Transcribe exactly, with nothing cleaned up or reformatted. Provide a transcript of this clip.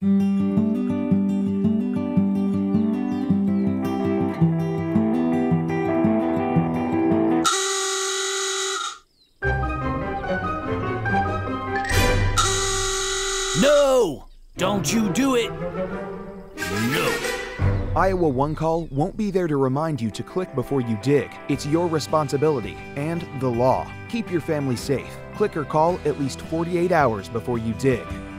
No! Don't you do it! No! Iowa One Call won't be there to remind you to click before you dig. It's your responsibility and the law. Keep your family safe. Click or call at least forty-eight hours before you dig.